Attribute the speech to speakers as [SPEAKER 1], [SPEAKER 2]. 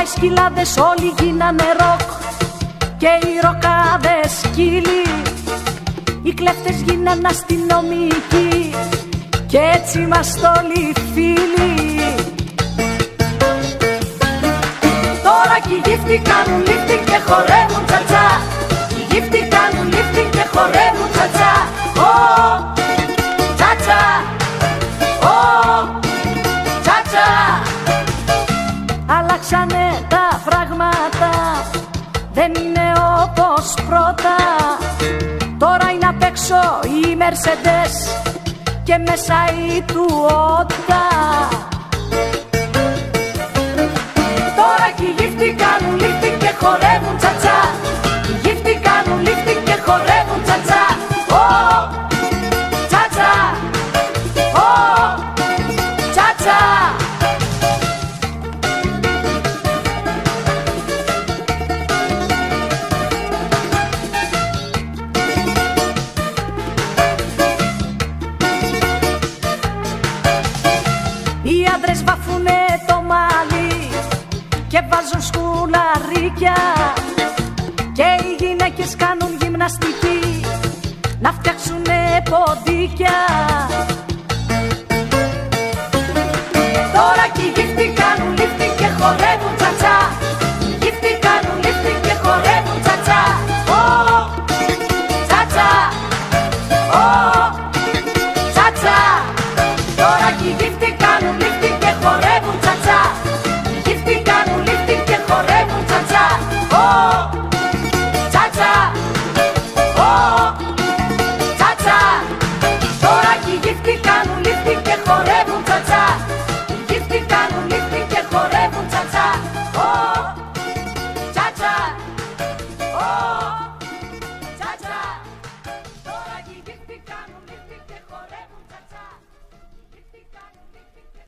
[SPEAKER 1] σκυλάδες όλοι γίνανε ροκ και οι ροκάδες σκύλοι. Οι κλέφτες γίνανε αστυνομικοί και έτσι είμαστε όλοι φίλοι. Τώρα κι οι γύφτοι κάνουν lifting και χορεύουν τσατσά. Οι γύφτοι κάνουν lifting και χορεύουν τσατσά. Τσάτσα, τσάτσα. Αλλάξανε τα φράγματα, δεν είναι όπως πρώτα. Τώρα είναι απ' έξω η Mercedes και μέσα η Toyota. Τώρα κι οι γύφτοι κάνουν lifting και χορεύουν τσατσά. Οι γύφτοι κάνουν lifting και χορεύουν τσατσά. Τσάτσα, τσάτσα. Οι άντρες βαφούνε το μάλι και βάζουν σκουλαρίκια και οι γυναίκες κάνουν γυμναστική να φτιάξουνε ποντίκια. Τώρα κι οι